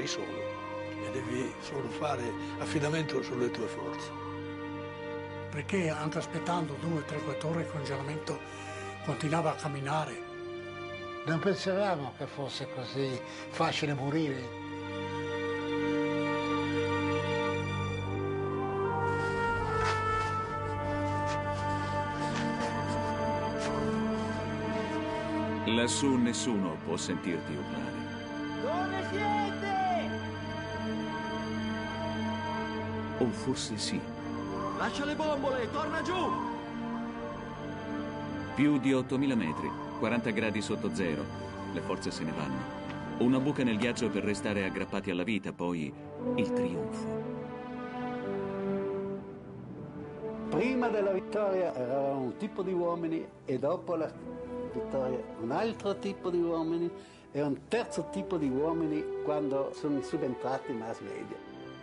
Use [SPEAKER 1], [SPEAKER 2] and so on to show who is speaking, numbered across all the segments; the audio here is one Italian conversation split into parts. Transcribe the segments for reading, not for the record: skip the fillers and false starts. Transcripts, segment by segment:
[SPEAKER 1] sei solo e devi solo fare affidamento sulle tue forze.
[SPEAKER 2] Perché anche aspettando 2, 3, 4 ore il congelamento continuava a camminare.
[SPEAKER 3] Non pensavamo che fosse così facile morire.
[SPEAKER 4] Lassù nessuno può sentirti urlare.
[SPEAKER 5] Dove siete?
[SPEAKER 4] O forse sì.
[SPEAKER 5] Lascia le bombole, torna giù!
[SPEAKER 4] Più di 8.000 metri, 40 gradi sotto zero. Le forze se ne vanno. Una buca nel ghiaccio per restare aggrappati alla vita, poi il trionfo.
[SPEAKER 3] Prima della vittoria eravamo un tipo di uomini e dopo la vittoria un altro tipo di uomini e un terzo tipo di uomini quando sono subentrati i mass media.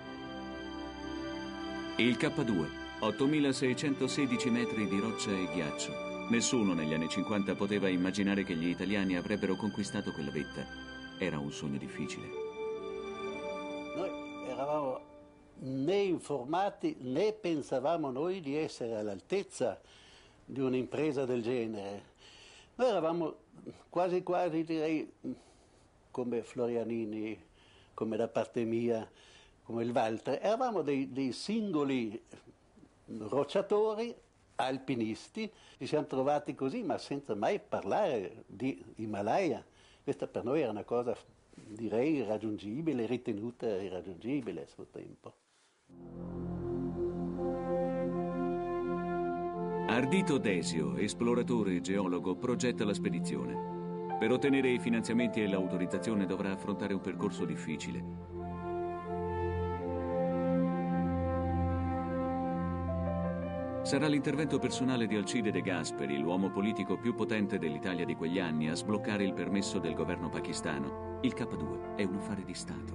[SPEAKER 4] Il K2, 8.616 metri di roccia e ghiaccio. Nessuno negli anni 50 poteva immaginare che gli italiani avrebbero conquistato quella vetta. Era un sogno difficile.
[SPEAKER 3] Noi eravamo né informati né pensavamo noi di essere all'altezza di un'impresa del genere. Noi eravamo quasi direi come Florianini, come da parte mia, come il Walter, eravamo dei singoli rocciatori, alpinisti, ci siamo trovati così ma senza mai parlare di Himalaya. Questa per noi era una cosa direi irraggiungibile, ritenuta irraggiungibile a suo tempo.
[SPEAKER 4] Ardito Desio, esploratore e geologo, progetta la spedizione. Per ottenere i finanziamenti e l'autorizzazione dovrà affrontare un percorso difficile. Sarà l'intervento personale di Alcide De Gasperi, l'uomo politico più potente dell'Italia di quegli anni, a sbloccare il permesso del governo pakistano. Il K2 è un affare di Stato.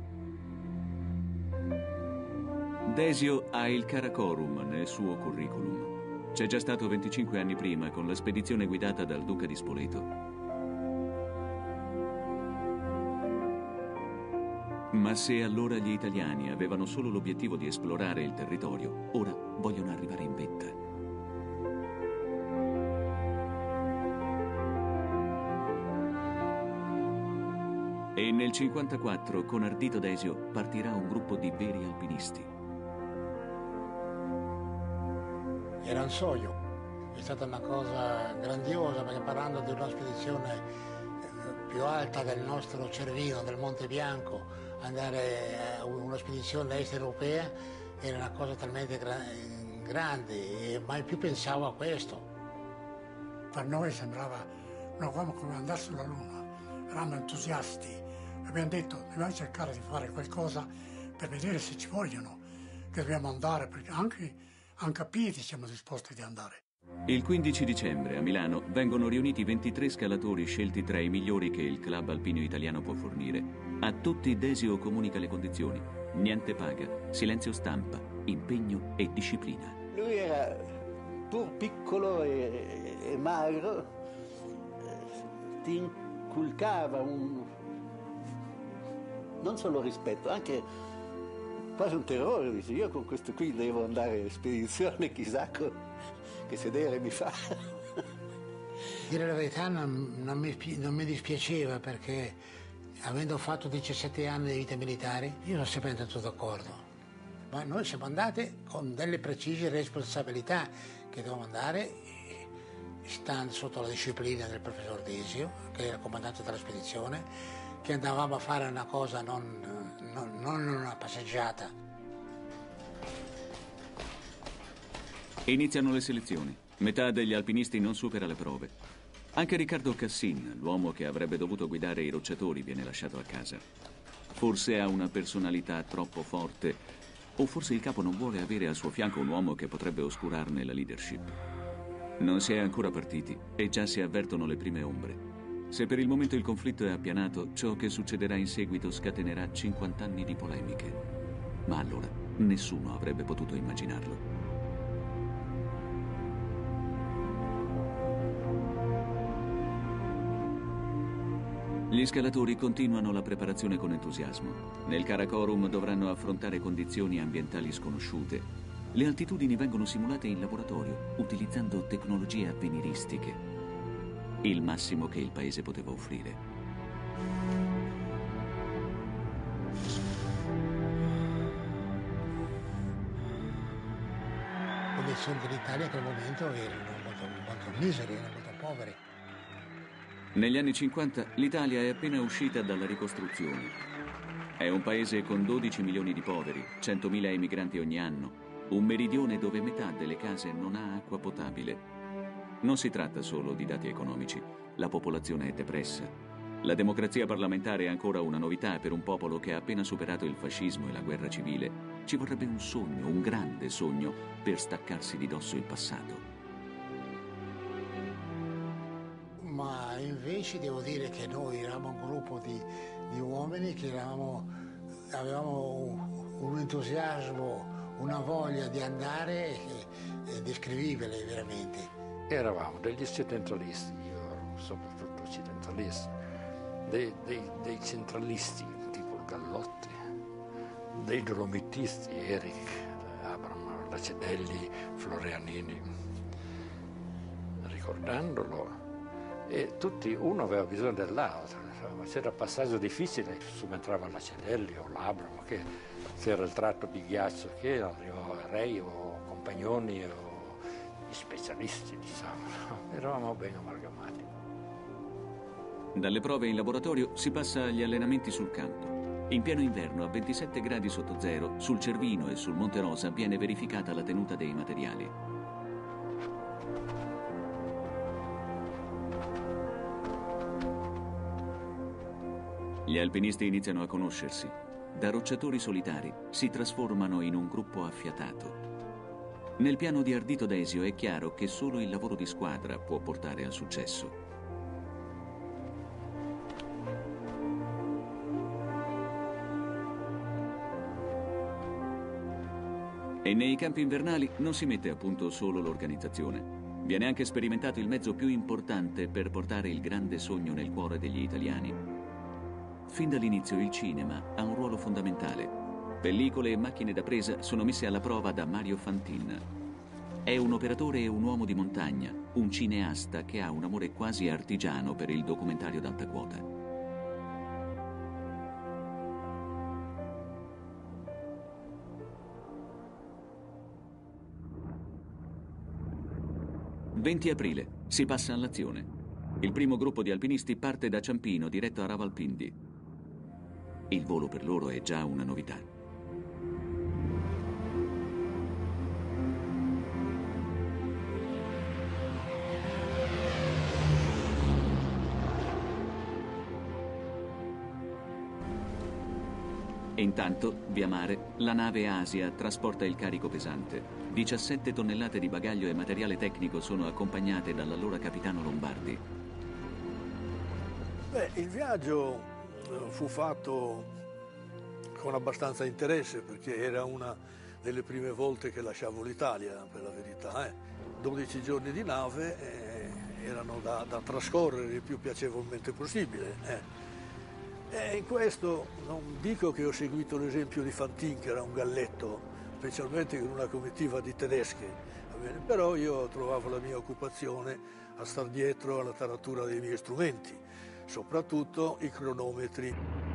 [SPEAKER 4] Desio ha il Karakorum nel suo curriculum. C'è già stato 25 anni prima con la spedizione guidata dal duca di Spoleto. Ma se allora gli italiani avevano solo l'obiettivo di esplorare il territorio, ora vogliono arrivare in vetta. E nel 54, con Ardito Desio, partirà un gruppo di veri alpinisti.
[SPEAKER 2] Era un sogno, è stata una cosa grandiosa perché parlando di una spedizione più alta del nostro Cervino, del Monte Bianco, andare a una spedizione est europea era una cosa talmente grande e mai più pensavo a questo. Per noi sembrava una cosa come andare sulla Luna, eravamo entusiasti, abbiamo detto dobbiamo cercare di fare qualcosa per vedere se ci vogliono, che dobbiamo andare perché anche a piedi siamo disposti di andare.
[SPEAKER 4] Il 15 dicembre a Milano vengono riuniti 23 scalatori scelti tra i migliori che il club alpino italiano può fornire. A tutti Desio comunica le condizioni. Niente paga, silenzio stampa, impegno e disciplina.
[SPEAKER 3] Lui era pur piccolo e magro, ti inculcava non solo rispetto, anche quasi un terrore, dice, io con questo qui devo andare in spedizione, chissà che sedere mi fa.
[SPEAKER 2] Dire la verità non mi dispiaceva perché avendo fatto 17 anni di vita militare, io non sempre andato d'accordo. Ma noi siamo andati con delle precise responsabilità che dovevamo andare stando sotto la disciplina del professor Desio, che era il comandante della spedizione, che andavamo a fare una cosa non una passeggiata.
[SPEAKER 4] Iniziano le selezioni. Metà degli alpinisti non supera le prove. Anche Riccardo Cassin, l'uomo che avrebbe dovuto guidare i rocciatori, viene lasciato a casa. Forse ha una personalità troppo forte, o forse il capo non vuole avere al suo fianco un uomo che potrebbe oscurarne la leadership. Non si è ancora partiti e già si avvertono le prime ombre. Se per il momento il conflitto è appianato, ciò che succederà in seguito scatenerà 50 anni di polemiche. Ma allora nessuno avrebbe potuto immaginarlo. Gli scalatori continuano la preparazione con entusiasmo. Nel Karakorum dovranno affrontare condizioni ambientali sconosciute. Le altitudini vengono simulate in laboratorio, utilizzando tecnologie avveniristiche. Il massimo che il paese poteva offrire.
[SPEAKER 2] Le condizioni dell'Italia in quel momento erano molto misere, erano molto povere.
[SPEAKER 4] Negli anni 50 l'Italia è appena uscita dalla ricostruzione. È un paese con 12 milioni di poveri, 100.000 emigranti ogni anno, un meridione dove metà delle case non ha acqua potabile. Non si tratta solo di dati economici, la popolazione è depressa. La democrazia parlamentare è ancora una novità per un popolo che ha appena superato il fascismo e la guerra civile. Ci vorrebbe un sogno, un grande sogno, per staccarsi di dosso il passato.
[SPEAKER 2] Ma invece devo dire che noi eravamo un gruppo di uomini che avevamo un entusiasmo, una voglia di andare indescrivibile veramente.
[SPEAKER 6] Eravamo degli occidentalisti, io ero soprattutto occidentalista, dei centralisti tipo Gallotti, dei dolomitisti, Eric, Abramo, Lacedelli, Florianini. Ricordandolo, e tutti, uno aveva bisogno dell'altro, c'era passaggio difficile, subentrava Lacedelli o l'Abramo, che c'era il tratto di ghiaccio, che arrivava Rei o Compagnoni o gli specialisti, diciamo, eravamo ben amalgamati.
[SPEAKER 4] Dalle prove in laboratorio si passa agli allenamenti sul campo. In pieno inverno, a 27 gradi sotto zero, sul Cervino e sul Monte Rosa viene verificata la tenuta dei materiali. Gli alpinisti iniziano a conoscersi. Da rocciatori solitari si trasformano in un gruppo affiatato. Nel piano di Ardito Desio è chiaro che solo il lavoro di squadra può portare al successo. E nei campi invernali non si mette a punto solo l'organizzazione. Viene anche sperimentato il mezzo più importante per portare il grande sogno nel cuore degli italiani. Fin dall'inizio il cinema ha un ruolo fondamentale. Pellicole e macchine da presa sono messe alla prova da Mario Fantin. È un operatore e un uomo di montagna, un cineasta che ha un amore quasi artigiano per il documentario d'alta quota. Il 20 aprile si passa all'azione. Il primo gruppo di alpinisti parte da Ciampino diretto a Ravalpindi. Il volo per loro è già una novità. Intanto, via mare, la nave Asia trasporta il carico pesante. 17 tonnellate di bagaglio e materiale tecnico sono accompagnate dall'allora capitano Lombardi.
[SPEAKER 1] Il viaggio fu fatto con abbastanza interesse perché era una delle prime volte che lasciavo l'Italia, per la verità. 12 giorni di nave erano da trascorrere il più piacevolmente possibile. E in questo non dico che ho seguito l'esempio di Fantin, che era un galletto, specialmente con una comitiva di tedeschi, però io trovavo la mia occupazione a star dietro alla taratura dei miei strumenti, soprattutto i cronometri.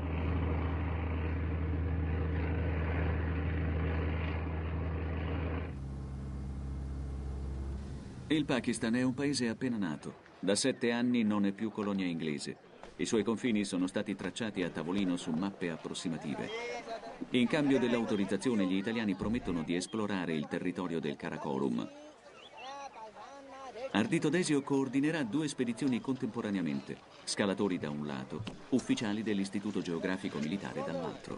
[SPEAKER 4] Il Pakistan è un paese appena nato. Da 7 anni non è più colonia inglese. I suoi confini sono stati tracciati a tavolino su mappe approssimative. In cambio dell'autorizzazione, gli italiani promettono di esplorare il territorio del Karakorum. Ardito Desio coordinerà 2 spedizioni contemporaneamente, scalatori da un lato, ufficiali dell'Istituto Geografico Militare dall'altro.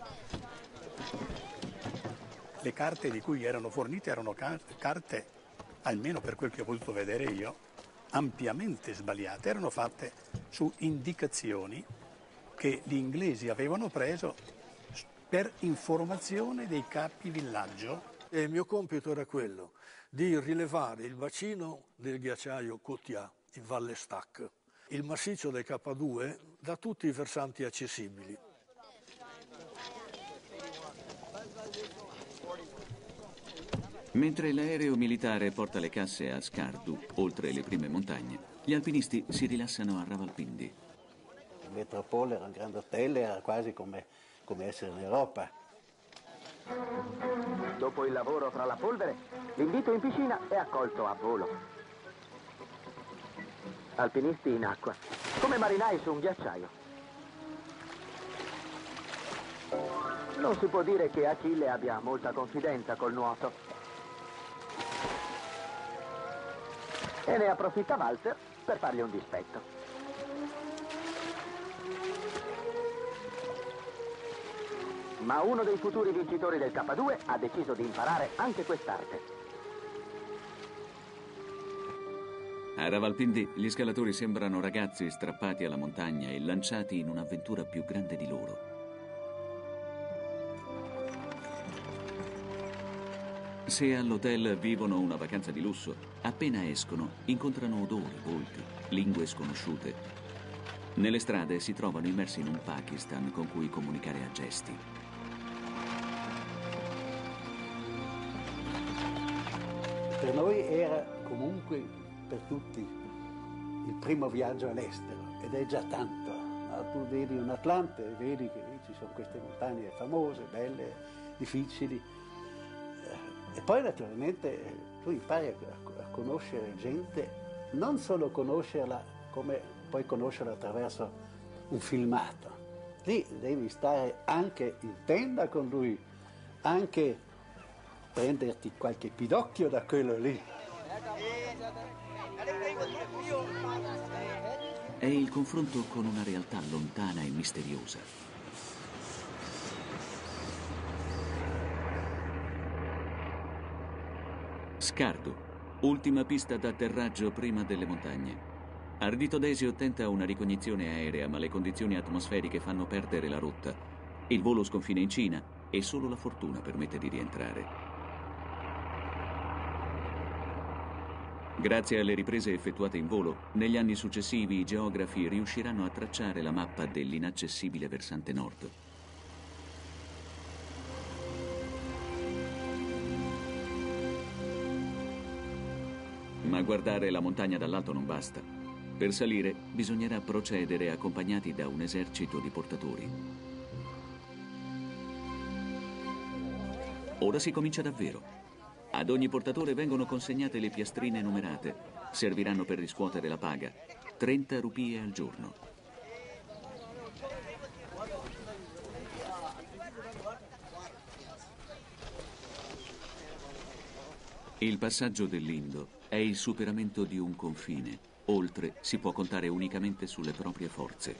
[SPEAKER 7] Le carte di cui erano fornite erano carte, almeno per quel che ho potuto vedere io, ampiamente sbagliate. Erano fatte su indicazioni che gli inglesi avevano preso per informazione dei capi villaggio.
[SPEAKER 1] E il mio compito era quello di rilevare il bacino del ghiacciaio Cotia in Valle Stac, Il massiccio del K2 dà tutti i versanti accessibili.
[SPEAKER 4] Mentre l'aereo militare porta le casse a Skardu, oltre le prime montagne, gli alpinisti si rilassano a Rawalpindi.
[SPEAKER 3] Il Metropole era un grande hotel, era quasi come essere in Europa.
[SPEAKER 8] Dopo il lavoro fra la polvere, l'invito in piscina è accolto a volo. Alpinisti in acqua, come marinai su un ghiacciaio. Non si può dire che Achille abbia molta confidenza col nuoto. E ne approfitta Walter per fargli un dispetto. Ma uno dei futuri vincitori del K2 ha deciso di imparare anche quest'arte.
[SPEAKER 4] A Rawalpindi gli scalatori sembrano ragazzi strappati alla montagna e lanciati in un'avventura più grande di loro. Se all'hotel vivono una vacanza di lusso, appena escono incontrano odori, volti, lingue sconosciute. Nelle strade si trovano immersi in un Pakistan con cui comunicare a gesti.
[SPEAKER 3] Per noi era comunque, per tutti, il primo viaggio all'estero, ed è già tanto. No? Tu vedi un Atlante e vedi che ci sono queste montagne famose, belle, difficili. E poi naturalmente tu impari a conoscere gente, non solo conoscerla come puoi conoscerla attraverso un filmato. Lì devi stare anche in tenda con lui, anche prenderti qualche pidocchio da quello lì.
[SPEAKER 4] È il confronto con una realtà lontana e misteriosa. Skardu, ultima pista d'atterraggio prima delle montagne. Ardito Desio tenta una ricognizione aerea, ma le condizioni atmosferiche fanno perdere la rotta. Il volo sconfina in Cina e solo la fortuna permette di rientrare. Grazie alle riprese effettuate in volo, negli anni successivi i geografi riusciranno a tracciare la mappa dell'inaccessibile versante nord. Ma guardare la montagna dall'alto non basta. Per salire bisognerà procedere accompagnati da un esercito di portatori. Ora si comincia davvero. Ad ogni portatore vengono consegnate le piastrine numerate. Serviranno per riscuotere la paga. 30 rupie al giorno. Il passaggio dell'Indo è il superamento di un confine. Oltre si può contare unicamente sulle proprie forze.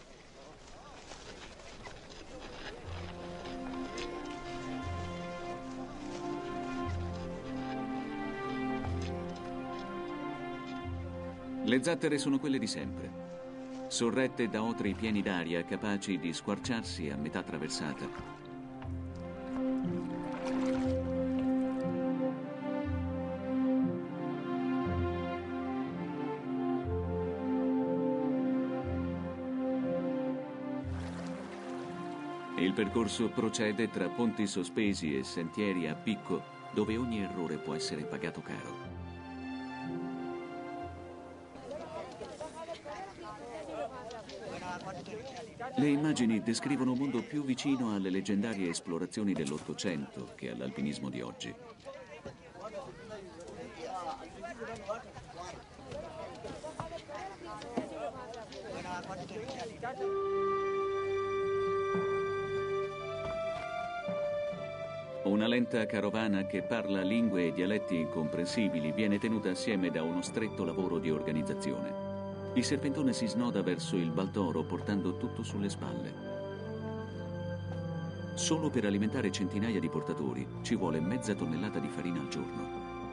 [SPEAKER 4] Le zattere sono quelle di sempre, sorrette da otri pieni d'aria capaci di squarciarsi a metà traversata. Il percorso procede tra ponti sospesi e sentieri a picco, dove ogni errore può essere pagato caro. Le immagini descrivono un mondo più vicino alle leggendarie esplorazioni dell'Ottocento che all'alpinismo di oggi. Una lenta carovana che parla lingue e dialetti incomprensibili viene tenuta assieme da uno stretto lavoro di organizzazione. Il serpentone si snoda verso il Baltoro portando tutto sulle spalle. Solo per alimentare centinaia di portatori ci vuole mezza tonnellata di farina al giorno.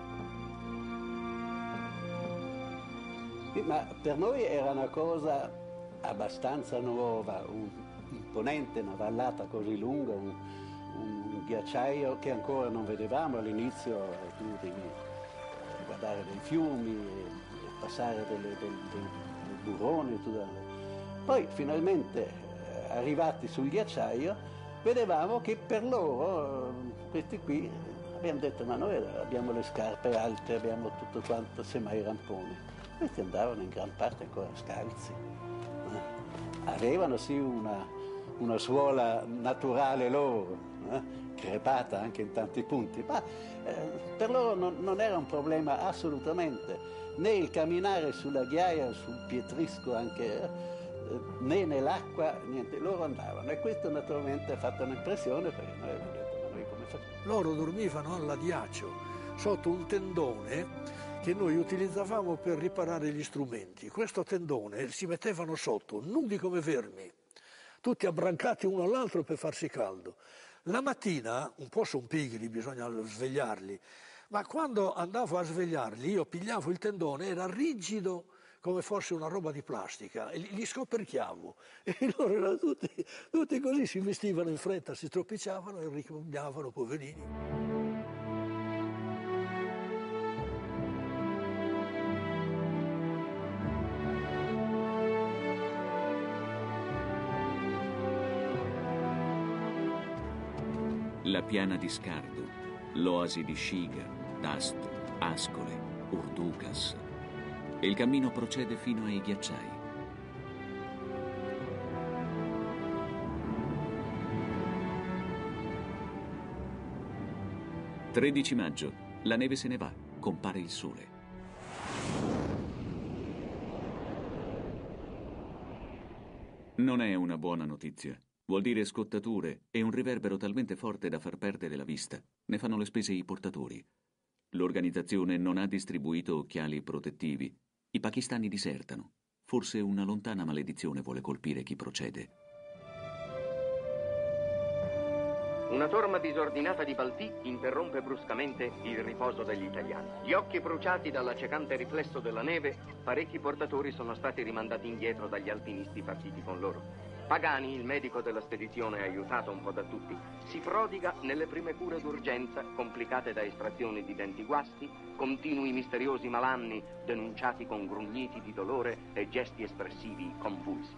[SPEAKER 3] Ma per noi era una cosa abbastanza nuova, imponente, una vallata così lunga, un ghiacciaio che ancora non vedevamo all'inizio. Tu devi guardare dei fiumi, passare delle burroni. Poi finalmente arrivati sul ghiacciaio vedevamo che per loro, questi qui, abbiamo detto ma noi abbiamo le scarpe alte, abbiamo tutto quanto, semmai ramponi. Questi andavano in gran parte ancora scalzi. Avevano sì una suola naturale loro, crepata anche in tanti punti, ma per loro non era un problema assolutamente, né il camminare sulla ghiaia, sul pietrisco anche, né nell'acqua, niente, loro andavano e questo naturalmente ha fatto un'impressione perché noi abbiamo detto ma noi come facciamo?
[SPEAKER 1] Loro dormivano all'adiaccio, sotto un tendone che noi utilizzavamo per riparare gli strumenti. Questo tendone si mettevano sotto, nudi come vermi, tutti abbrancati uno all'altro per farsi caldo. La mattina, un po' sono pigri, bisogna svegliarli, ma quando andavo a svegliarli io pigliavo il tendone, era rigido come fosse una roba di plastica, e li scoperchiavo. E loro erano tutti così, si vestivano in fretta, si stropicciavano e ricominciavano, poverini.
[SPEAKER 4] La piana di Scardo, l'oasi di Shiga, Dasto, Ascole, Urdukas. E il cammino procede fino ai ghiacciai. «13 maggio, la neve se ne va, compare il sole». Non è una buona notizia. Vuol dire scottature e un riverbero talmente forte da far perdere la vista. Ne fanno le spese i portatori. L'organizzazione non ha distribuito occhiali protettivi. I pakistani disertano. Forse una lontana maledizione vuole colpire chi procede.
[SPEAKER 8] Una torma disordinata di Baltì interrompe bruscamente il riposo degli italiani. Gli occhi bruciati dall'accecante riflesso della neve, parecchi portatori sono stati rimandati indietro dagli alpinisti partiti con loro. Pagani, il medico della spedizione aiutato un po' da tutti, si prodiga nelle prime cure d'urgenza complicate da estrazioni di denti guasti, continui misteriosi malanni denunciati con grugniti di dolore e gesti espressivi convulsi.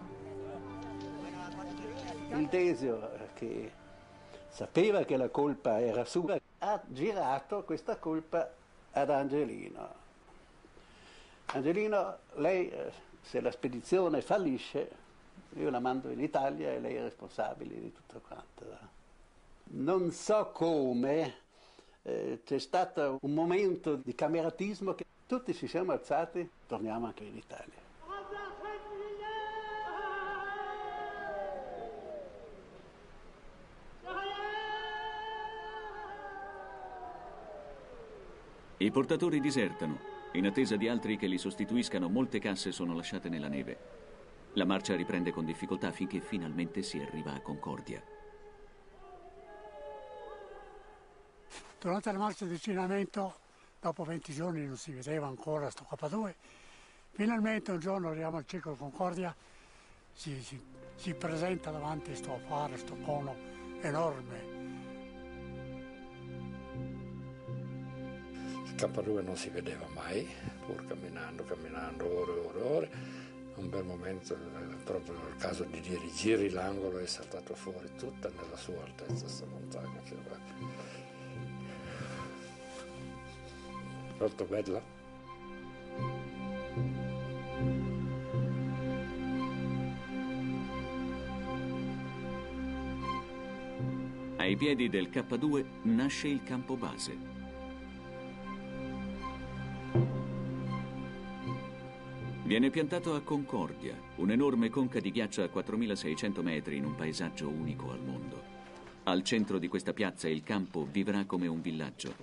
[SPEAKER 3] Il Desio, che sapeva che la colpa era sua, ha girato questa colpa ad Angelino. Angelino, lei, se la spedizione fallisce, io la mando in Italia e lei è responsabile di tutto quanto. Non so come, c'è stato un momento di cameratismo che tutti ci siamo alzati, torniamo anche in Italia.
[SPEAKER 4] I portatori disertano. In attesa di altri che li sostituiscano, molte casse sono lasciate nella neve. La marcia riprende con difficoltà finché finalmente si arriva a Concordia.
[SPEAKER 2] Durante la marcia di avvicinamento, dopo 20 giorni non si vedeva ancora sto K2, finalmente un giorno arriviamo al circolo Concordia, si presenta davanti sto affare, sto cono enorme.
[SPEAKER 6] Il K2 non si vedeva mai, pur camminando, ore. Un bel momento, proprio nel caso di dire giri l'angolo, è saltato fuori tutta nella sua altezza questa montagna che va. Molto bella.
[SPEAKER 4] Ai piedi del K2 nasce il campo base. Viene piantato a Concordia, un'enorme conca di ghiaccio a 4.600 metri in un paesaggio unico al mondo. Al centro di questa piazza il campo vivrà come un villaggio.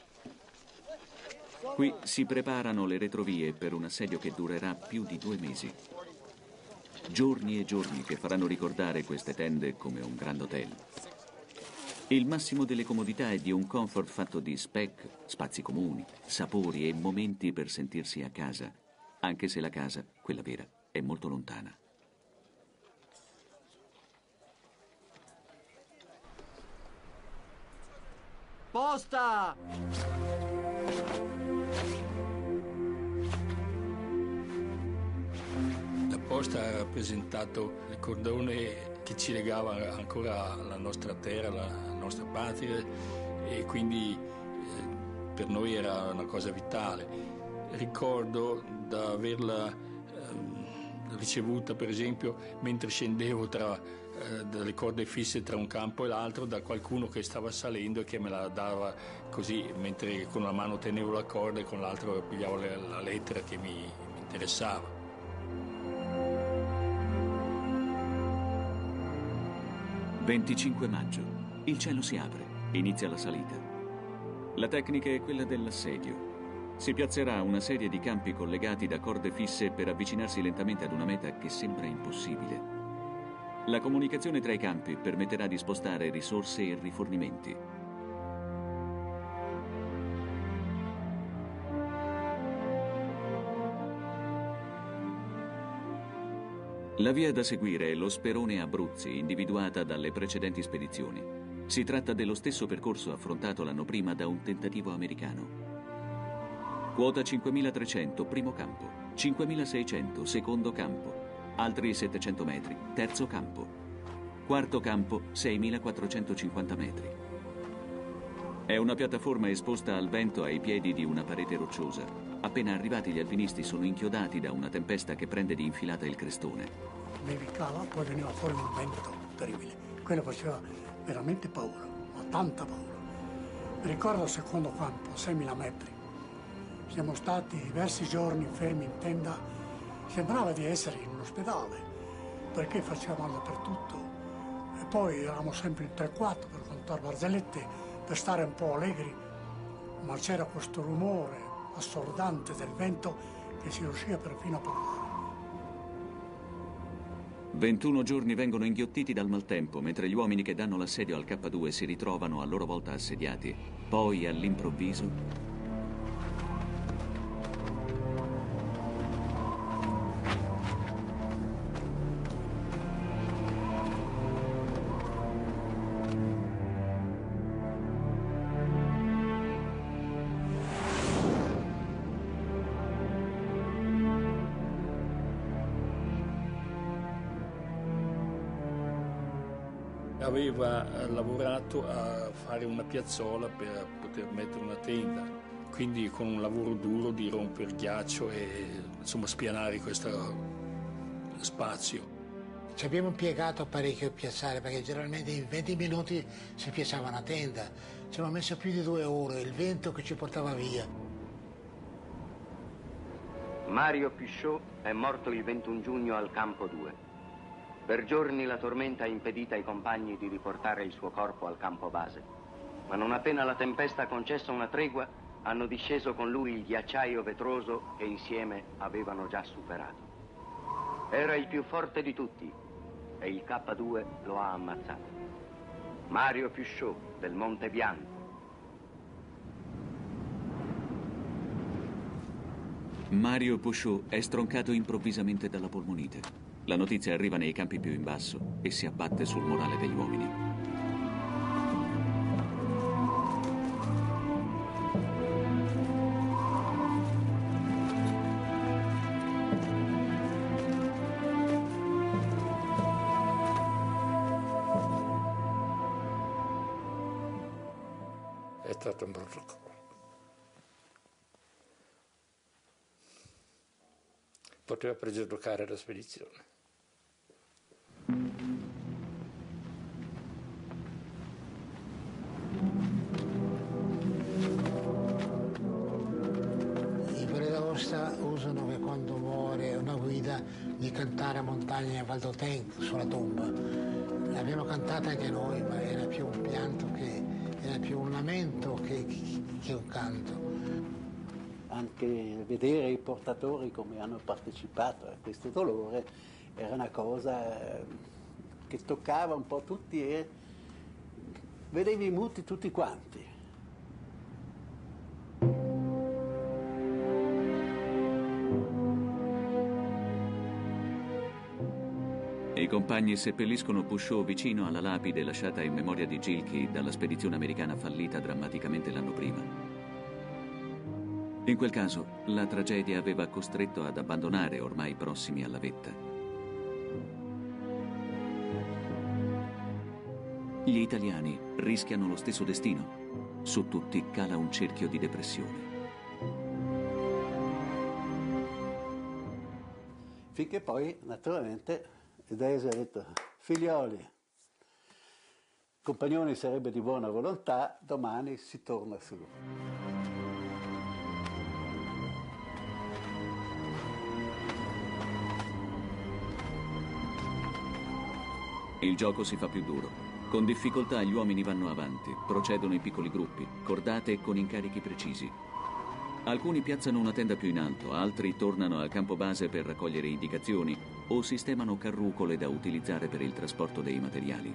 [SPEAKER 4] Qui si preparano le retrovie per un assedio che durerà più di 2 mesi. Giorni e giorni che faranno ricordare queste tende come un grand hotel. Il massimo delle comodità è di un comfort fatto di spec, spazi comuni, sapori e momenti per sentirsi a casa. Anche se la casa, quella vera, è molto lontana.
[SPEAKER 5] Posta!
[SPEAKER 9] costa ha rappresentato il cordone che ci legava ancora alla nostra terra, alla nostra patria, e quindi per noi era una cosa vitale. Ricordo di averla ricevuta, per esempio, mentre scendevo dalle corde fisse tra un campo e l'altro, da qualcuno che stava salendo e che me la dava così, mentre con una mano tenevo la corda e con l'altra pigliavo la lettera che mi interessava.
[SPEAKER 4] 25 maggio. Il cielo si apre. Inizia la salita. La tecnica è quella dell'assedio. Si piazzerà una serie di campi collegati da corde fisse per avvicinarsi lentamente ad una meta che sembra impossibile. La comunicazione tra i campi permetterà di spostare risorse e rifornimenti. La via da seguire è lo Sperone Abruzzi, individuata dalle precedenti spedizioni. Si tratta dello stesso percorso affrontato l'anno prima da un tentativo americano. Quota 5.300, primo campo. 5.600, secondo campo. Altri 700 metri, terzo campo. Quarto campo, 6.450 metri. È una piattaforma esposta al vento ai piedi di una parete rocciosa. Appena arrivati gli alpinisti sono inchiodati da una tempesta che prende di infilata il crestone.
[SPEAKER 2] Nevicava, poi veniva fuori un vento terribile. Quello faceva veramente paura, ma tanta paura. Mi ricordo il secondo campo, 6.000 metri. Siamo stati diversi giorni fermi in tenda. Sembrava di essere in un ospedale, perché faceva male dappertutto. E poi eravamo sempre in 3-4 per contare barzellette, per stare un po' allegri. Ma c'era questo rumore assordante del vento che si riusciva perfino a parlare.
[SPEAKER 4] 21 giorni vengono inghiottiti dal maltempo, mentre gli uomini che danno l'assedio al K2 si ritrovano a loro volta assediati. Poi, all'improvviso...
[SPEAKER 9] Aveva lavorato a fare una piazzola per poter mettere una tenda, quindi con un lavoro duro di rompere ghiaccio e insomma spianare questo spazio.
[SPEAKER 2] Ci abbiamo impiegato parecchio a piazzare, perché generalmente in 20 minuti si piazzava una tenda. Ci abbiamo messo più di 2 ore, il vento che ci portava via.
[SPEAKER 8] Mario Pichot è morto il 21 giugno al campo 2. Per giorni la tormenta ha impedito ai compagni di riportare il suo corpo al campo base. Ma non appena la tempesta ha concesso una tregua, hanno disceso con lui il ghiacciaio vetroso che insieme avevano già superato. Era il più forte di tutti e il K2 lo ha ammazzato. Mario Pichot del Monte Bianco.
[SPEAKER 4] Mario Pichot è stroncato improvvisamente dalla polmonite. La notizia arriva nei campi più in basso e si abbatte sul morale degli uomini.
[SPEAKER 6] È stato un brutto colpo. Poteva pregiudicare la spedizione.
[SPEAKER 2] I Valle d'Aosta usano che quando muore una guida di cantare a montagna a Val d'Autun sulla tomba. L'abbiamo cantata anche noi, ma era più un pianto era più un lamento che un canto.
[SPEAKER 3] Anche vedere i portatori come hanno partecipato a questo dolore era una cosa che toccava un po' tutti e vedevi muti tutti quanti.
[SPEAKER 4] I compagni seppelliscono Pichot vicino alla lapide lasciata in memoria di Gilkey dalla spedizione americana fallita drammaticamente l'anno prima. In quel caso, la tragedia aveva costretto ad abbandonare ormai prossimi alla vetta. Gli italiani rischiano lo stesso destino. Su tutti cala un cerchio di depressione.
[SPEAKER 3] Finché poi, naturalmente, Desio ha detto: figlioli, Compagnoni sarebbe di buona volontà, domani si torna su.
[SPEAKER 4] Il gioco si fa più duro. Con difficoltà gli uomini vanno avanti, procedono in piccoli gruppi, cordate e con incarichi precisi. Alcuni piazzano una tenda più in alto, altri tornano al campo base per raccogliere indicazioni o sistemano carrucole da utilizzare per il trasporto dei materiali.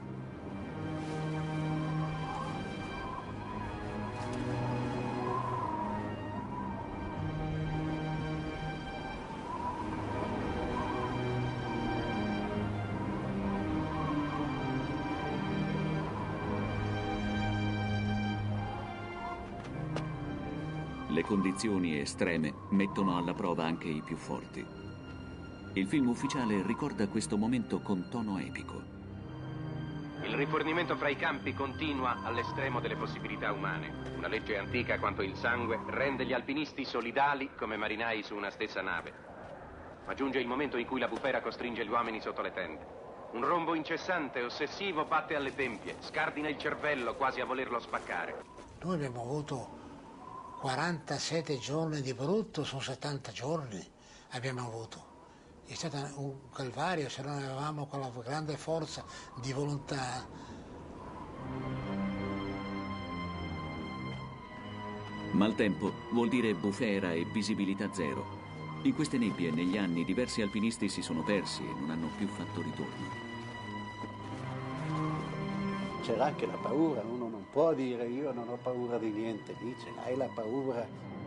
[SPEAKER 4] Le condizioni estreme mettono alla prova anche i più forti. Il film ufficiale ricorda questo momento con tono epico.
[SPEAKER 10] Il rifornimento fra i campi continua all'estremo delle possibilità umane. Una legge antica quanto il sangue rende gli alpinisti solidali come marinai su una stessa nave. Ma giunge il momento in cui la bufera costringe gli uomini sotto le tende. Un rombo incessante, ossessivo, batte alle tempie, scardina il cervello quasi a volerlo spaccare.
[SPEAKER 2] Noi abbiamo avuto 47 giorni di brutto su 70 giorni abbiamo avuto. È stato un calvario se non avevamo quella grande forza di volontà.
[SPEAKER 4] Maltempo vuol dire bufera e visibilità zero. In queste nebbie negli anni diversi alpinisti si sono persi e non hanno più fatto ritorno.
[SPEAKER 3] C'era anche la paura, uno non può dire io non ho paura di niente, dice hai la paura.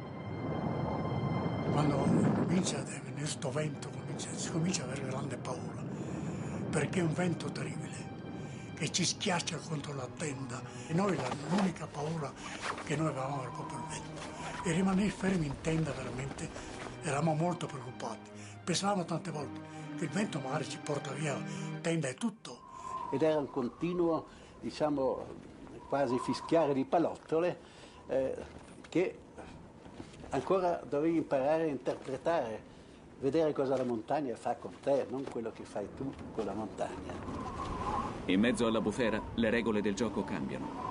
[SPEAKER 7] Quando comincia a venire questo vento si comincia ad avere grande paura, perché è un vento terribile che ci schiaccia contro la tenda e noi l'unica paura che noi avevamo era proprio il vento. E rimanere fermi in tenda veramente eravamo molto preoccupati. Pensavamo tante volte che il vento magari ci porta via tenda e tutto.
[SPEAKER 3] Ed era un continuo, diciamo, quasi fischiare di pallottole che ancora dovevi imparare a interpretare, vedere cosa la montagna fa con te, non quello che fai tu con la montagna.
[SPEAKER 4] In mezzo alla bufera le regole del gioco cambiano.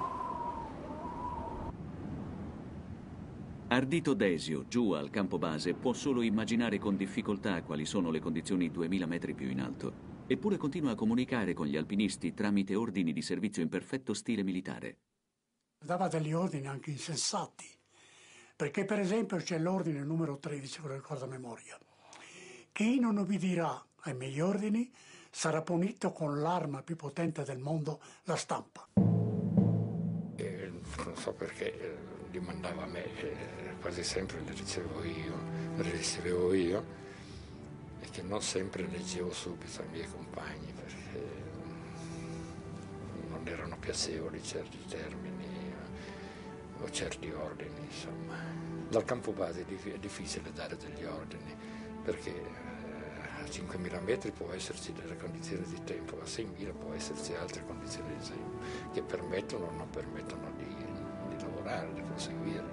[SPEAKER 4] Ardito Desio, giù al campo base, può solo immaginare con difficoltà quali sono le condizioni 2000 metri più in alto. Eppure continua a comunicare con gli alpinisti tramite ordini di servizio in perfetto stile militare.
[SPEAKER 7] Dava degli ordini anche insensati, perché per esempio c'è l'ordine numero 13, lo ricordo a memoria. Chi non ubbidirà ai miei ordini sarà punito con l'arma più potente del mondo, la stampa.
[SPEAKER 6] Non so perché li mandava a me, quasi sempre le ricevevo io. E che non sempre leggevo subito ai miei compagni perché non erano piacevoli certi termini o certi ordini, insomma. Dal campo base è difficile dare degli ordini perché a 5.000 metri può esserci delle condizioni di tempo, a 6.000 può esserci altre condizioni di tempo che permettono o non permettono di lavorare, di proseguire.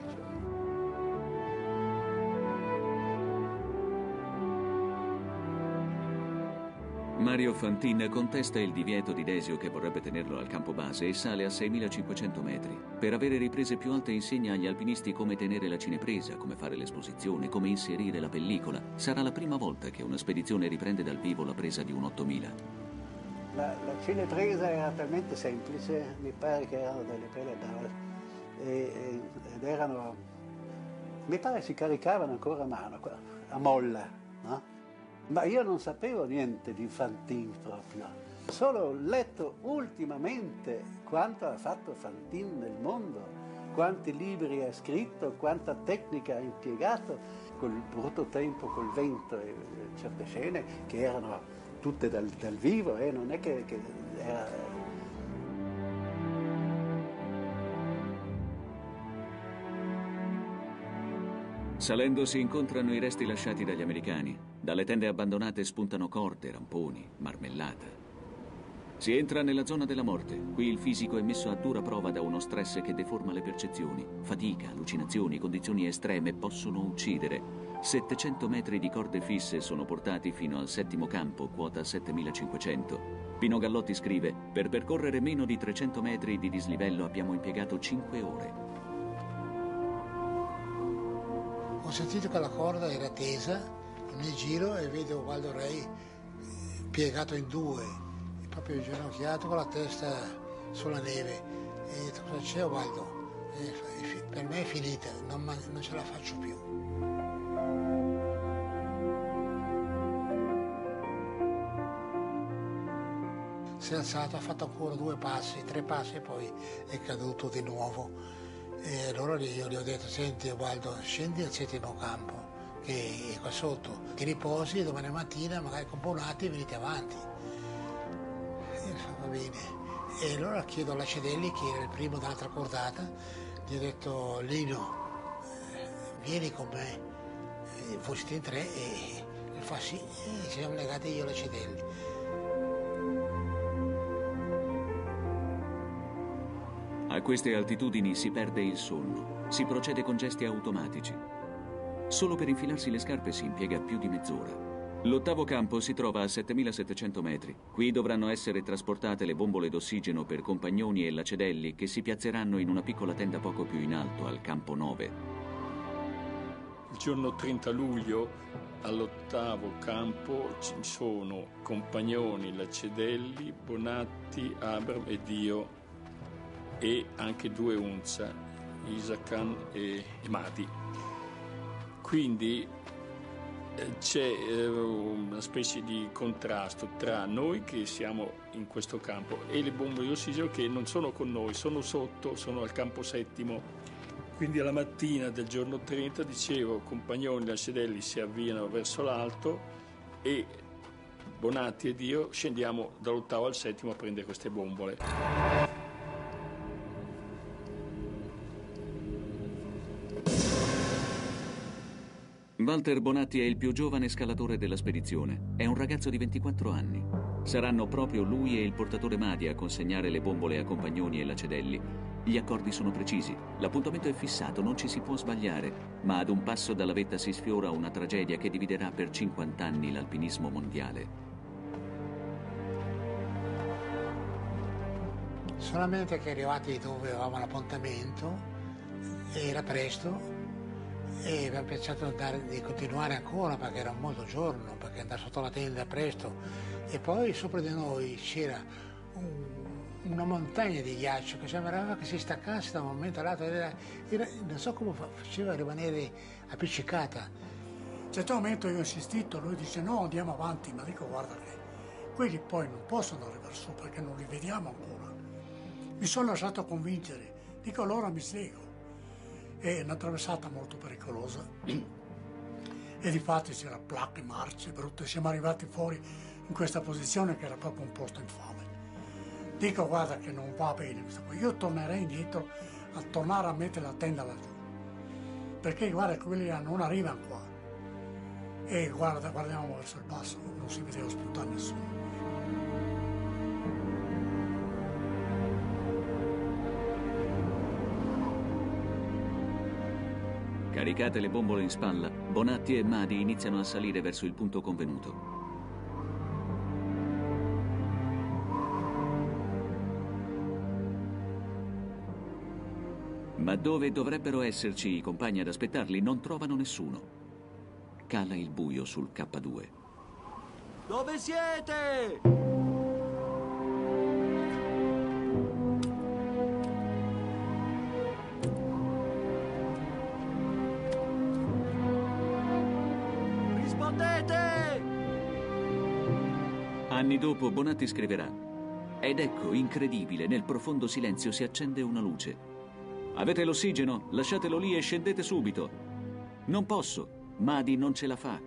[SPEAKER 4] Mario Fantin contesta il divieto di Desio che vorrebbe tenerlo al campo base e sale a 6.500 metri. Per avere riprese più alte insegna agli alpinisti come tenere la cinepresa, come fare l'esposizione, come inserire la pellicola. Sarà la prima volta che una spedizione riprende dal vivo la presa di un 8000.
[SPEAKER 3] La cinepresa era talmente semplice, mi pare che erano delle pelle d'oro ed erano, mi pare si caricavano ancora a mano, a molla, no? Ma io non sapevo niente di Fantin proprio, solo ho letto ultimamente quanto ha fatto Fantin nel mondo, quanti libri ha scritto, quanta tecnica ha impiegato, col brutto tempo, col vento e certe scene che erano tutte dal vivo, non è che era...
[SPEAKER 4] Salendo si incontrano i resti lasciati dagli americani. Dalle tende abbandonate spuntano corde, ramponi, marmellata. Si entra nella zona della morte. Qui il fisico è messo a dura prova da uno stress che deforma le percezioni. Fatica, allucinazioni, condizioni estreme possono uccidere. 700 metri di corde fisse sono portati fino al 7° campo, quota 7500. Pino Gallotti scrive: per percorrere meno di 300 metri di dislivello abbiamo impiegato 5 ore.
[SPEAKER 2] Ho sentito che la corda era tesa, mi giro e vedo Waldo Rei piegato in due, proprio inginocchiato con la testa sulla neve. E ho detto: cosa c'è, Waldo? Per me è finita, non ce la faccio più. Si è alzato, ha fatto ancora 2 passi, 3 passi e poi è caduto di nuovo. E allora io gli ho detto: senti Waldo, scendi al 7° campo, che è qua sotto, ti riposi e domani mattina magari con Bonatti venite avanti. E va bene. E allora chiedo alla Cedelli, che era il primo dell'altra cordata, gli ho detto: Lino, vieni con me, voi siete in 3, e fa sì, e ci siamo legati io e la Cedelli.
[SPEAKER 4] A queste altitudini si perde il sonno, si procede con gesti automatici. Solo per infilarsi le scarpe si impiega più di mezz'ora. L'8° campo si trova a 7700 metri. Qui dovranno essere trasportate le bombole d'ossigeno per Compagnoni e Lacedelli, che si piazzeranno in una piccola tenda poco più in alto, al campo 9.
[SPEAKER 9] Il giorno 30 luglio all'8° campo ci sono Compagnoni, Lacedelli, Bonatti, Abram ed io, e anche 2 Unza, Isakan e Madi. Quindi c'è una specie di contrasto tra noi che siamo in questo campo e le bombe di ossigeno che non sono con noi, sono sotto, sono al campo 7. Quindi alla mattina del giorno 30, dicevo, Compagnoni e Lacedelli si avviano verso l'alto e Bonatti ed io scendiamo dall'8° al 7° a prendere queste bombole.
[SPEAKER 4] Walter Bonatti è il più giovane scalatore della spedizione. È un ragazzo di 24 anni. Saranno proprio lui e il portatore Madi a consegnare le bombole a Compagnoni e Lacedelli. Gli accordi sono precisi, l'appuntamento è fissato, non ci si può sbagliare, ma ad un passo dalla vetta si sfiora una tragedia che dividerà per 50 anni l'alpinismo mondiale.
[SPEAKER 2] Solamente che arrivati dove avevamo l'appuntamento, era presto, e abbiamo pensato di continuare ancora perché era un molto giorno, perché andare sotto la tenda presto. E poi sopra di noi c'era una montagna di ghiaccio che sembrava che si staccasse da un momento all'altro, non so come faceva a rimanere appiccicata.
[SPEAKER 7] A un certo momento io ho insistito, lui dice no, andiamo avanti, ma dico guarda che quelli poi non possono arrivare su perché non li vediamo ancora. Mi sono lasciato convincere, dico allora mi slego. È una traversata molto pericolosa e difatti c'era placche, marce brutte, siamo arrivati fuori in questa posizione che era proprio un posto infame. Dico guarda che non va bene questa cosa, io tornerei indietro a tornare a mettere la tenda laggiù, perché guarda quelli non arrivano qua e guardiamo verso il basso, non si vedeva spuntare nessuno.
[SPEAKER 4] Caricate le bombole in spalla, Bonatti e Madi iniziano a salire verso il punto convenuto. Ma dove dovrebbero esserci i compagni ad aspettarli non trovano nessuno. Cala il buio sul K2.
[SPEAKER 5] Dove siete?
[SPEAKER 4] Anni dopo Bonatti scriverà: ed ecco, incredibile, nel profondo silenzio si accende una luce. Avete l'ossigeno? Lasciatelo lì e scendete subito. Non posso, Madi non ce la fa.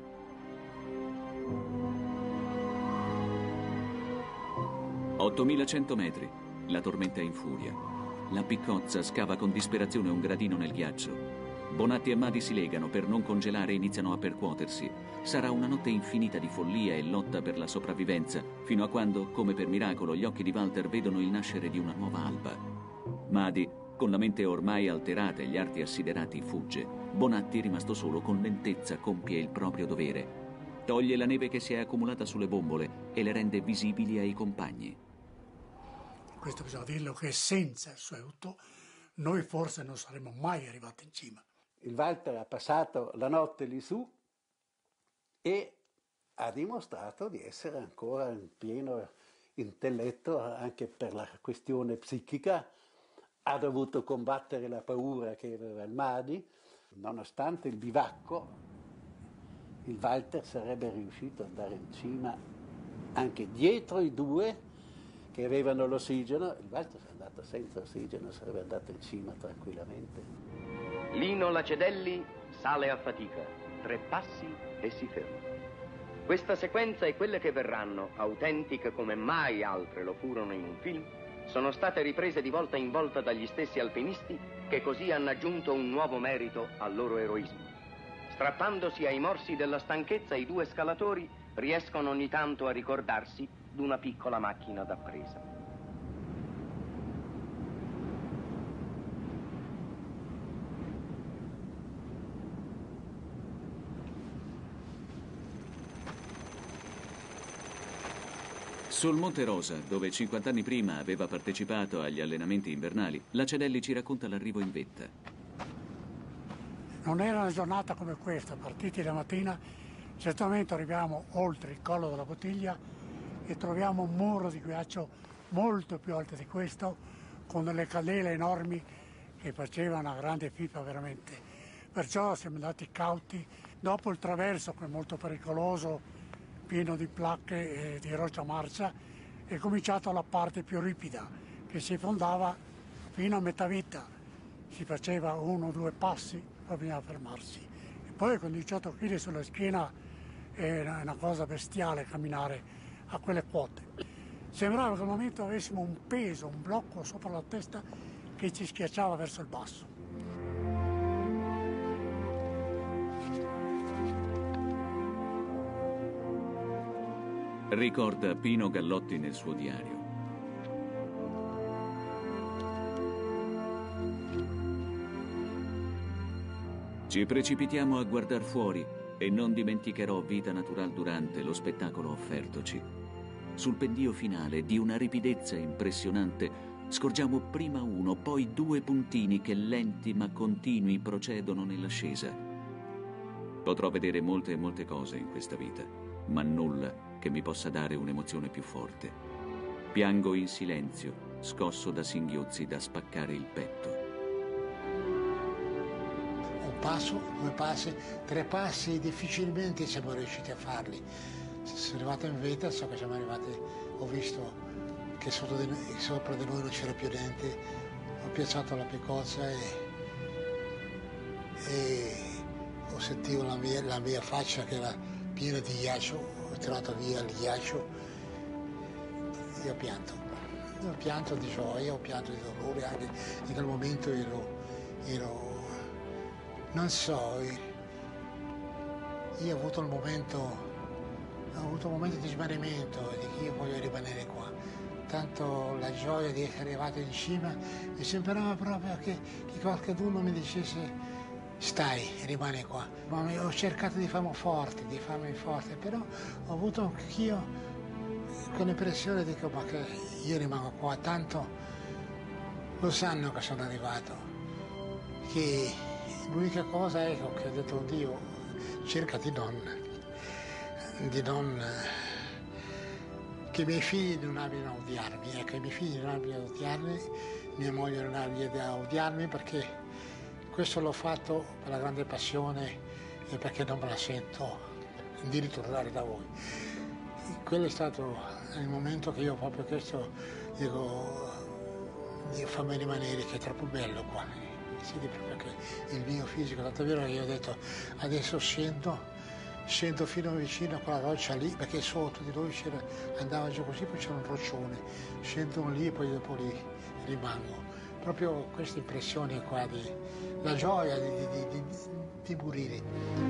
[SPEAKER 4] «8.100 metri. La tormenta è in furia. La piccozza scava con disperazione un gradino nel ghiaccio. Bonatti e Madi si legano, per non congelare iniziano a percuotersi. Sarà una notte infinita di follia e lotta per la sopravvivenza, fino a quando, come per miracolo, gli occhi di Walter vedono il nascere di una nuova alba. Madi, con la mente ormai alterata e gli arti assiderati, fugge. Bonatti, rimasto solo, con lentezza compie il proprio dovere. Toglie la neve che si è accumulata sulle bombole e le rende visibili ai compagni.
[SPEAKER 2] Questo bisogna dirlo, che senza il suo aiuto noi forse non saremmo mai arrivati in cima.
[SPEAKER 3] Il Walter ha passato la notte lì su e ha dimostrato di essere ancora in pieno intelletto anche per la questione psichica. Ha dovuto combattere la paura che aveva il Madi. Nonostante il bivacco, il Walter sarebbe riuscito ad andare in cima anche dietro i due che avevano l'ossigeno. Il Walter è andato senza ossigeno, sarebbe andato in cima tranquillamente.
[SPEAKER 8] Lino Lacedelli sale a fatica, 3 passi e si ferma. Questa sequenza e quelle che verranno, autentiche come mai altre lo furono in un film, sono state riprese di volta in volta dagli stessi alpinisti che così hanno aggiunto un nuovo merito al loro eroismo. Strappandosi ai morsi della stanchezza, i 2 scalatori riescono ogni tanto a ricordarsi d'una piccola macchina da presa.
[SPEAKER 4] Sul Monte Rosa, dove 50 anni prima aveva partecipato agli allenamenti invernali, Lacedelli ci racconta l'arrivo in vetta.
[SPEAKER 2] Non era una giornata come questa, partiti la mattina, certamente arriviamo oltre il collo della bottiglia e troviamo un muro di ghiaccio molto più alto di questo, con delle candele enormi che facevano una grande pipa veramente. Perciò siamo andati cauti. Dopo il traverso, che è molto pericoloso, pieno di placche e di roccia marcia, è cominciata la parte più ripida, che si fondava fino a metà vita. Si faceva 1 o 2 passi, poi bisognava fermarsi. E poi con 18 kg sulla schiena è una cosa bestiale camminare a quelle quote. Sembrava che al momento avessimo un peso, un blocco sopra la testa che ci schiacciava verso il basso.
[SPEAKER 4] Ricorda Pino Gallotti nel suo diario. Ci precipitiamo a guardar fuori e non dimenticherò vita natural durante lo spettacolo offertoci. Sul pendio finale, di una ripidezza impressionante, scorgiamo prima 1, poi 2 puntini che lenti ma continui procedono nell'ascesa. Potrò vedere molte e molte cose in questa vita, ma nulla che mi possa dare un'emozione più forte. Piango in silenzio, scosso da singhiozzi da spaccare il petto.
[SPEAKER 2] Un passo, 2 passi, 3 passi, difficilmente siamo riusciti a farli. Sono arrivato in vetta, so che siamo arrivati, ho visto che sopra di noi non c'era più niente, ho piazzato la picozza e ho sentito la mia faccia che era piena di ghiaccio. Ho tirato via il ghiaccio e ho pianto di gioia, ho pianto di dolore, anche in quel momento ero non so, io ho avuto un momento di smarrimento, di che io voglio rimanere qua. Tanto la gioia di essere arrivato in cima, mi sembrava proprio che qualcuno mi dicesse stai, rimani qua. Ma ho cercato di farmi forte, però ho avuto anch'io quell'impressione di ma che io rimango qua, tanto lo sanno che sono arrivato, che l'unica cosa è che ho detto Dio, cerca di non che i miei figli non abbiano a odiarmi, ecco, i miei figli non abbiano a odiarmi, mia moglie non abbia a odiarmi, perché questo l'ho fatto per la grande passione e perché non me la sento di ritornare da voi. Quello è stato il momento che io ho proprio chiesto, dico, fammi rimanere, che è troppo bello qua. Senti proprio che il mio fisico, tanto vero che io ho detto, adesso scendo fino vicino a quella roccia lì, perché sotto di noi andava giù così, poi c'era un roccione, scendo lì e poi dopo lì rimango. proprio queste impressioni qua, la gioia di Burini.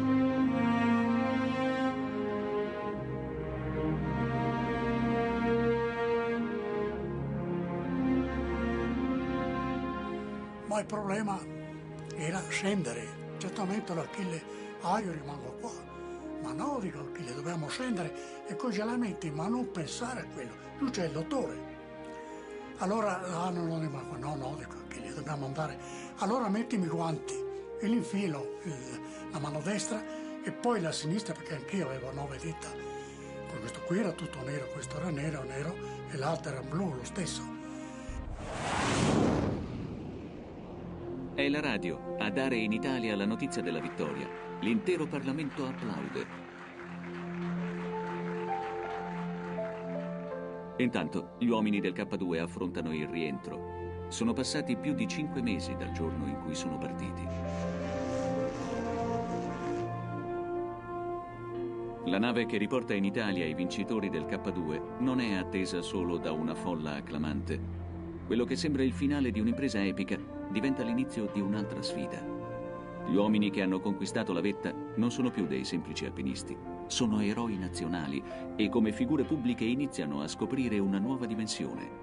[SPEAKER 11] Ma il problema era scendere. Certamente l'Achille, io rimango qua. Ma no, dico Achille, dobbiamo scendere e coi gelamenti, ma non pensare a quello. Lui c'è il dottore. Allora, non rimango, no, dico Achille, dobbiamo andare. Allora mettimi i guanti e li infilo, la mano destra e poi la sinistra, perché anch'io avevo 9 dita. Questo qui era tutto nero, questo era nero e l'altro era blu, lo stesso.
[SPEAKER 4] È la radio a dare in Italia la notizia della vittoria. L'intero Parlamento applaude. Intanto gli uomini del K2 affrontano il rientro. Sono passati più di 5 mesi dal giorno in cui sono partiti. La nave che riporta in Italia i vincitori del K2 non è attesa solo da una folla acclamante. Quello che sembra il finale di un'impresa epica diventa l'inizio di un'altra sfida. Gli uomini che hanno conquistato la vetta non sono più dei semplici alpinisti, sono eroi nazionali e come figure pubbliche iniziano a scoprire una nuova dimensione.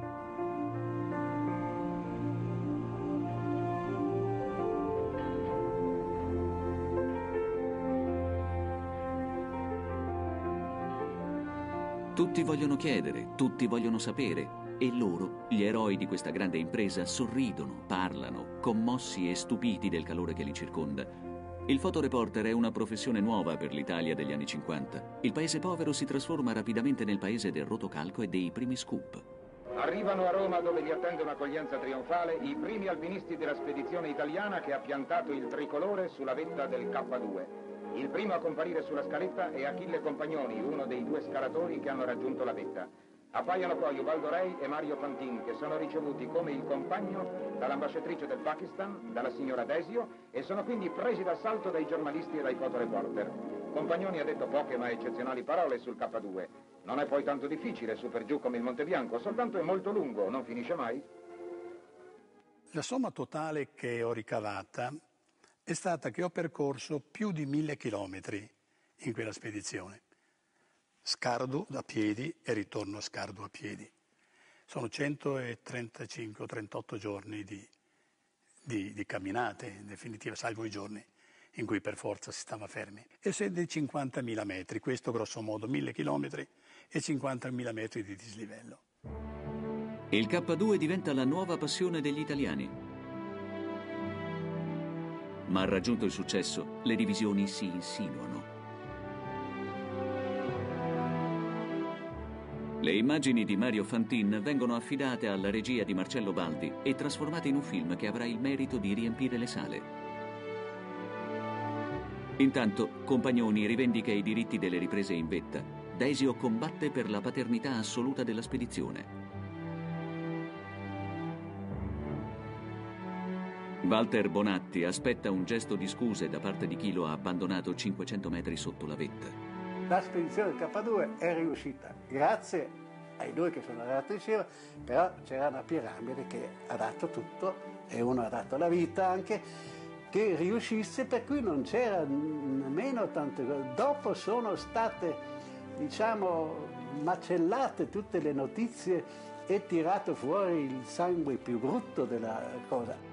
[SPEAKER 4] Tutti vogliono chiedere, tutti vogliono sapere. E loro, gli eroi di questa grande impresa, sorridono, parlano, commossi e stupiti del calore che li circonda. Il fotoreporter è una professione nuova per l'Italia degli anni 50. Il paese povero si trasforma rapidamente nel paese del rotocalco e dei primi scoop.
[SPEAKER 10] Arrivano a Roma, dove li attende un'accoglienza trionfale, i primi alpinisti della spedizione italiana che ha piantato il tricolore sulla vetta del K2. Il primo a comparire sulla scaletta è Achille Compagnoni, uno dei 2 scalatori che hanno raggiunto la vetta. Appaiono poi Ubaldo Rei e Mario Fantin, che sono ricevuti come il compagno dall'ambasciatrice del Pakistan, dalla signora Desio, e sono quindi presi d'assalto dai giornalisti e dai fotoreporter. Compagnoni ha detto poche ma eccezionali parole sul K2. Non è poi tanto difficile su per giù come il Monte Bianco, soltanto è molto lungo, non finisce mai.
[SPEAKER 7] La somma totale che ho ricavata è stata che ho percorso più di 1000 chilometri in quella spedizione. Scardo a piedi e ritorno a Scardo a piedi. Sono 135-38 giorni di camminate, in definitiva, salvo i giorni in cui per forza si stava fermi. E se di 50.000 metri, questo grosso modo, 1000 chilometri e 50.000 metri di dislivello.
[SPEAKER 4] Il K2 diventa la nuova passione degli italiani. Ma raggiunto il successo, le divisioni si insinuano. Le immagini di Mario Fantin vengono affidate alla regia di Marcello Baldi e trasformate in un film che avrà il merito di riempire le sale. Intanto, Compagnoni rivendica i diritti delle riprese in vetta. Desio combatte per la paternità assoluta della spedizione. Walter Bonatti aspetta un gesto di scuse da parte di chi lo ha abbandonato 500 metri sotto la vetta.
[SPEAKER 3] La spedizione del K2 è riuscita grazie ai 2 che sono andati insieme, però c'era una piramide che ha dato tutto e uno ha dato la vita anche, che riuscisse, per cui non c'era nemmeno tante cose. Dopo sono state, diciamo, macellate tutte le notizie e tirato fuori il sangue più brutto della cosa.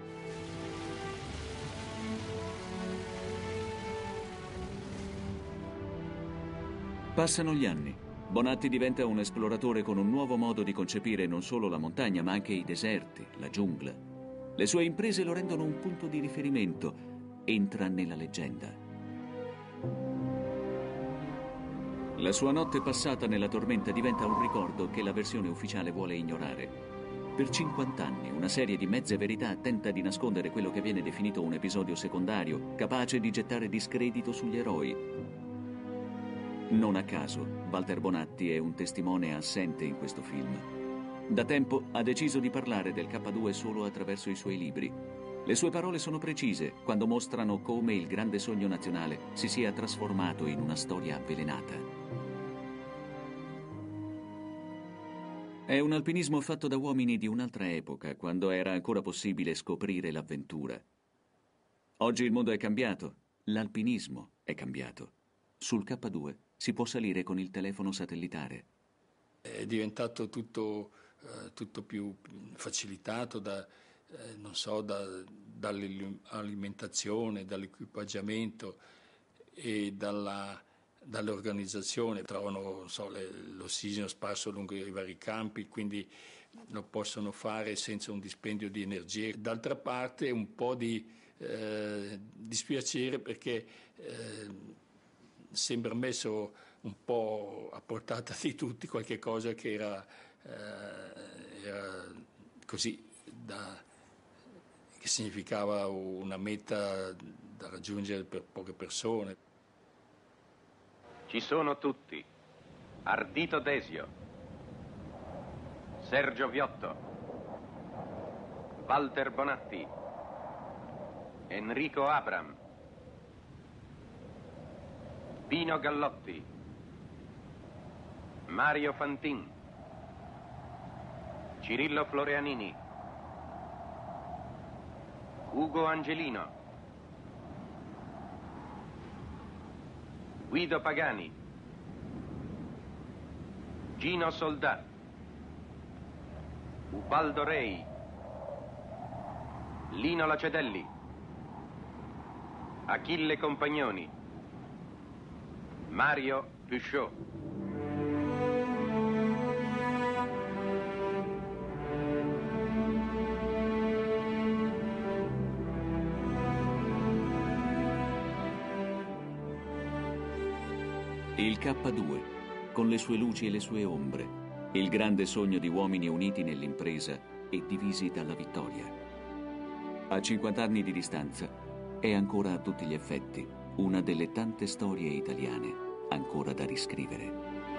[SPEAKER 4] Passano gli anni. Bonatti diventa un esploratore con un nuovo modo di concepire non solo la montagna, ma anche i deserti, la giungla. Le sue imprese lo rendono un punto di riferimento. Entra nella leggenda. La sua notte passata nella tormenta diventa un ricordo che la versione ufficiale vuole ignorare. Per 50 anni una serie di mezze verità tenta di nascondere quello che viene definito un episodio secondario, capace di gettare discredito sugli eroi. Non a caso, Walter Bonatti è un testimone assente in questo film. Da tempo ha deciso di parlare del K2 solo attraverso i suoi libri. Le sue parole sono precise quando mostrano come il grande sogno nazionale si sia trasformato in una storia avvelenata. È un alpinismo fatto da uomini di un'altra epoca, quando era ancora possibile scoprire l'avventura. Oggi il mondo è cambiato, l'alpinismo è cambiato. Sul K2 si può salire con il telefono satellitare.
[SPEAKER 9] È diventato tutto più facilitato dall'alimentazione, dall'equipaggiamento e dall'organizzazione. Trovano l'ossigeno sparso lungo i vari campi, quindi lo possono fare senza un dispendio di energie. D'altra parte un po' di dispiacere, perché sembra messo un po' a portata di tutti qualche cosa che era così, che significava una meta da raggiungere per poche persone.
[SPEAKER 10] Ci sono tutti: Ardito Desio, Sergio Viotto, Walter Bonatti, Enrico Abram, Pino Gallotti, Mario Fantin, Cirillo Floreanini, Ugo Angelino, Guido Pagani, Gino Soldà, Ubaldo Rei, Lino Lacedelli, Achille Compagnoni, Mario Puchot.
[SPEAKER 4] Il K2, con le sue luci e le sue ombre, il grande sogno di uomini uniti nell'impresa e divisi dalla vittoria. A 50 anni di distanza, è ancora a tutti gli effetti una delle tante storie italiane ancora da riscrivere.